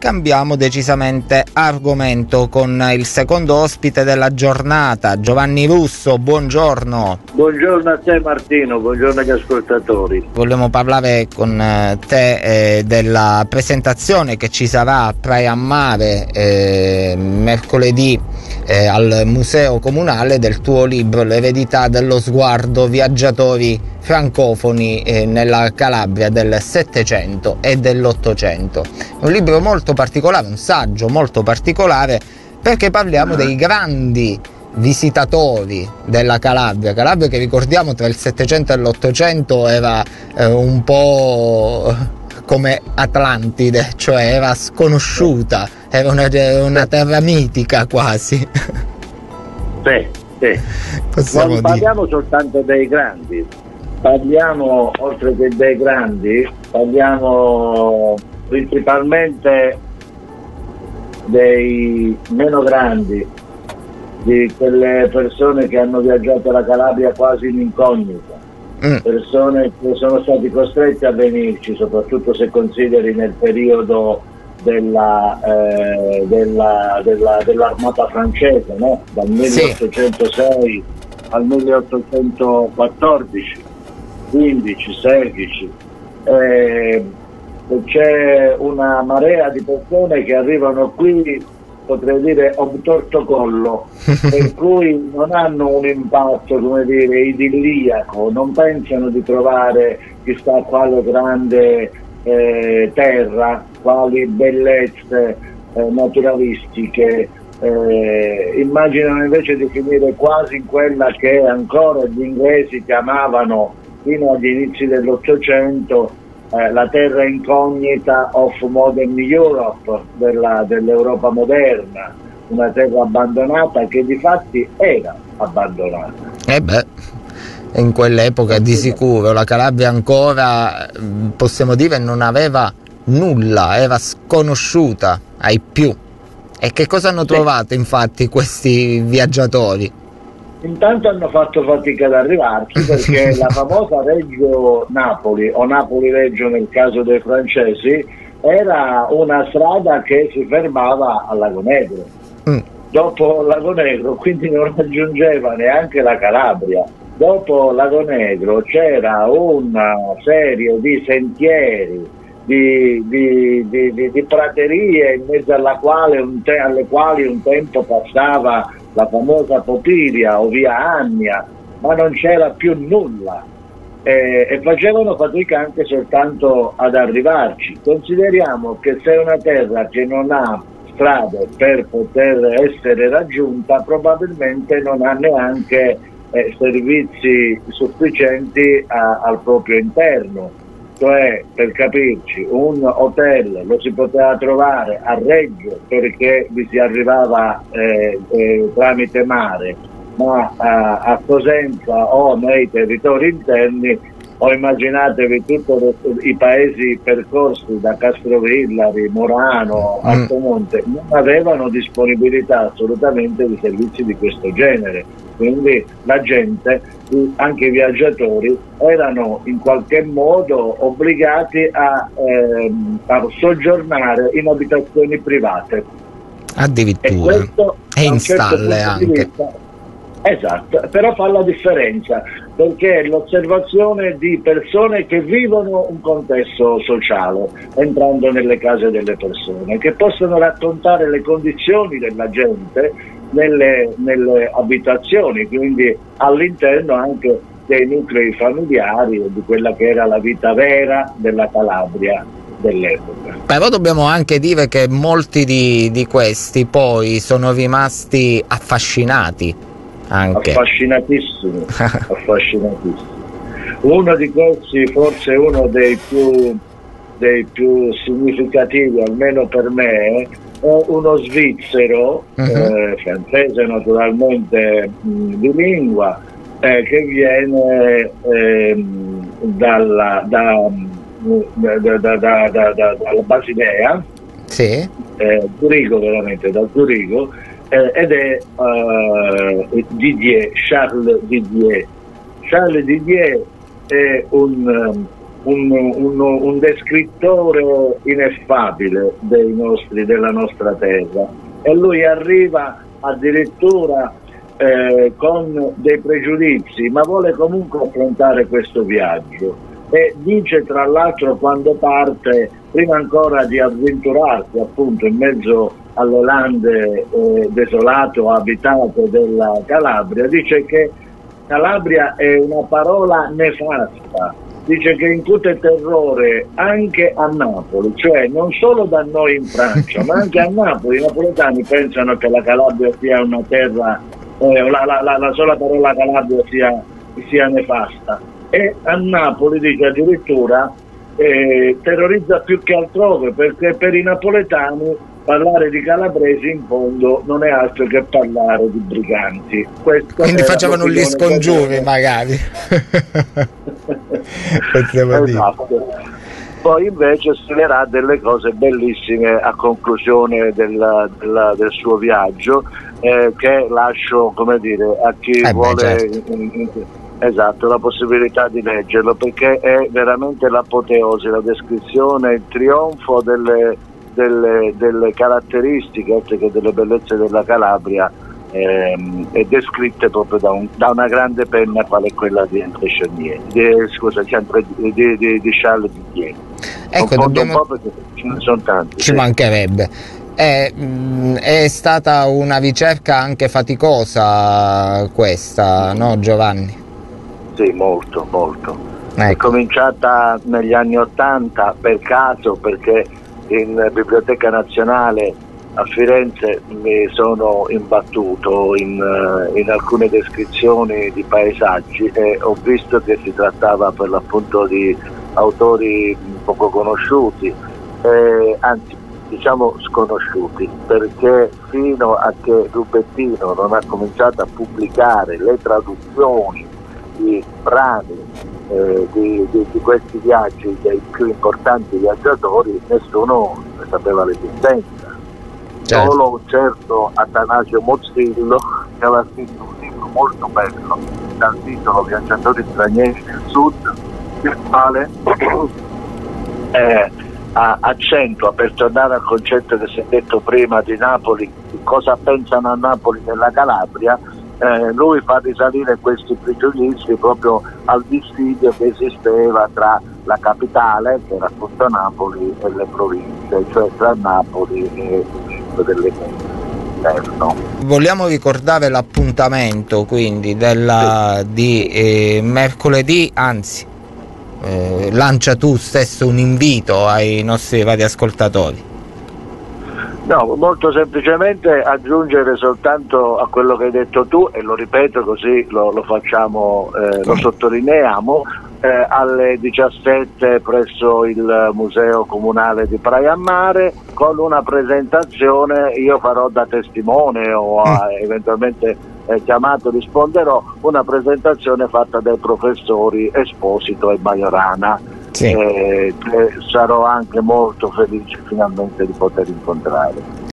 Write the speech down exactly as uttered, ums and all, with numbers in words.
cambiamo decisamente argomento con il secondo ospite della giornata, Giovanni Russo. Buongiorno. Buongiorno a te Martino, buongiorno agli ascoltatori. Vogliamo parlare con te eh, della presentazione che ci sarà a Praia a Mare eh, mercoledì eh, al Museo Comunale del tuo libro L'eredità dello sguardo, viaggiatori francofoni eh, nella Calabria del Settecento e dell'Ottocento. Un libro molto particolare, un saggio molto particolare, perché parliamo dei grandi visitatori della Calabria. Calabria che, ricordiamo, tra il Settecento e l'Ottocento era eh, un po' come Atlantide, cioè era sconosciuta, era una, una terra mitica quasi. Sì, sì. Possiamo non parliamo dire. soltanto dei grandi, parliamo, oltre che dei grandi, parliamo principalmente dei meno grandi, di quelle persone che hanno viaggiato la Calabria quasi in incognita, mm. persone che sono stati costretti a venirci, soprattutto se consideri nel periodo della, eh, della, della, dell'armata francese, no? Dal milleottocentosei sì. al milleottocentoquattordici, quindici, sedici. Eh, c'è una marea di persone che arrivano qui, potrei dire obtorto collo, per cui non hanno un impatto, come dire, idilliaco, non pensano di trovare chissà quale grande eh, terra, quali bellezze eh, naturalistiche, eh, immaginano invece di finire quasi in quella che ancora gli inglesi chiamavano fino agli inizi dell'Ottocento Eh, la terra incognita of modern Europe, della, dell'Europa moderna, una terra abbandonata che di fatti era abbandonata. Eh beh, in quell'epoca di sicuro la Calabria ancora, possiamo dire, non aveva nulla, era sconosciuta ai più. E che cosa hanno trovato infatti questi viaggiatori? Intanto hanno fatto fatica ad arrivarci, perché la famosa Reggio Napoli, o Napoli-Reggio nel caso dei francesi, era una strada che si fermava a Lago Negro. Mm. Dopo Lago Negro quindi non raggiungeva neanche la Calabria. Dopo Lago Negro c'era una serie di sentieri, di, di, di, di, di praterie in mezzo alla quale un te- alle quali un tempo passava la famosa Popilia o via Annia, ma non c'era più nulla eh, e facevano fatica anche soltanto ad arrivarci. Consideriamo che se è una terra che non ha strade per poter essere raggiunta, probabilmente non ha neanche eh, servizi sufficienti a, al proprio interno. Cioè, per capirci, un hotel lo si poteva trovare a Reggio perché vi si arrivava eh, eh, tramite mare, ma a, a Cosenza o nei territori interni, o immaginatevi tutti i paesi percorsi da Castrovillari, Morano, mm. Altomonte, non avevano disponibilità assolutamente di servizi di questo genere. Quindi la gente, anche i viaggiatori, erano in qualche modo obbligati a, ehm, a soggiornare in abitazioni private. Addirittura. E questo, e in stalle certo anche. Vista, esatto, però fa la differenza, perché è l'osservazione di persone che vivono un contesto sociale, entrando nelle case delle persone, che possono raccontare le condizioni della gente Nelle, nelle abitazioni, quindi all'interno anche dei nuclei familiari e di quella che era la vita vera della Calabria dell'epoca. Però dobbiamo anche dire che molti di, di questi poi sono rimasti affascinati anche. Affascinatissimi, affascinatissimi. Uno di questi, forse uno dei più, dei più significativi, almeno per me, è uno svizzero, uh-huh. eh, francese naturalmente mh, di lingua, eh, che viene eh, dalla, da, da, da, da, da, da, dalla Basilea, sì. eh, Zurigo, veramente da Zurigo, eh, ed è eh, Didier, Charles Didier. Charles Didier è un, un, un, un descrittore ineffabile dei nostri, della nostra terra, e lui arriva addirittura eh, con dei pregiudizi, ma vuole comunque affrontare questo viaggio, e dice tra l'altro quando parte, prima ancora di avventurarsi appunto in mezzo alle lande eh, desolate o abitate della Calabria, dice che Calabria è una parola nefasta, dice che incute terrore anche a Napoli, cioè non solo da noi in Francia ma anche a Napoli. I napoletani pensano che la Calabria sia una terra, eh, la, la, la, la sola parola Calabria sia, sia nefasta, e a Napoli dice addirittura eh, terrorizza più che altrove, perché per i napoletani parlare di calabresi in fondo non è altro che parlare di briganti. Questa quindi facevano gli scongiuri magari. Esatto. Poi invece scriverà delle cose bellissime a conclusione del, del, del suo viaggio, eh, che lascio, come dire, a chi eh vuole beh, certo. in, in, esatto, la possibilità di leggerlo, perché è veramente l'apoteosi, la descrizione, il trionfo delle Delle, delle caratteristiche, oltre che delle bellezze della Calabria, ehm, e descritte proprio da, un, da una grande penna quale è quella di André Chenier, di, scusa, di, di, di, di Charles Didier. Ecco, dobbiamo... un po' perché ce ne sono tanti. Ci sì. mancherebbe. È, è stata una ricerca anche faticosa questa, no Giovanni? Sì, molto, molto. Ecco. È cominciata negli anni Ottanta per caso, perché in Biblioteca Nazionale a Firenze mi sono imbattuto in, in alcune descrizioni di paesaggi e ho visto che si trattava per l'appunto di autori poco conosciuti, eh, anzi diciamo sconosciuti, perché fino a che Rubettino non ha cominciato a pubblicare le traduzioni di brani Eh, di, di, di questi viaggi dei più importanti viaggiatori, nessuno ne sapeva l'esistenza. Certo. Solo un certo Atanasio Mozzillo, che aveva scritto un libro molto bello dal titolo Viaggiatori stranieri nel sud, il quale eh, accentua, per tornare al concetto che si è detto prima di Napoli, di cosa pensano a Napoli della Calabria. Eh, lui fa risalire questi pregiudizi proprio al dissidio che esisteva tra la capitale, che era appunto Napoli, e le province, cioè tra Napoli e il delle interno. Vogliamo ricordare l'appuntamento quindi della, sì. di eh, mercoledì, anzi eh, lancia tu stesso un invito ai nostri radioascoltatori. No, molto semplicemente aggiungere soltanto a quello che hai detto tu, e lo ripeto così lo, lo facciamo, eh, lo sottolineiamo, eh, alle diciassette presso il Museo Comunale di Praia a Mare, con una presentazione, io farò da testimone o a, eventualmente eh, chiamato risponderò, una presentazione fatta dai professori Esposito e Majorana. Sì. Eh, che sarò anche molto felice finalmente di poter incontrare.